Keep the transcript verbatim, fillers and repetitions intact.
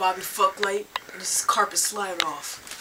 Bobby Fucklate, and this is Carpet Slide Off.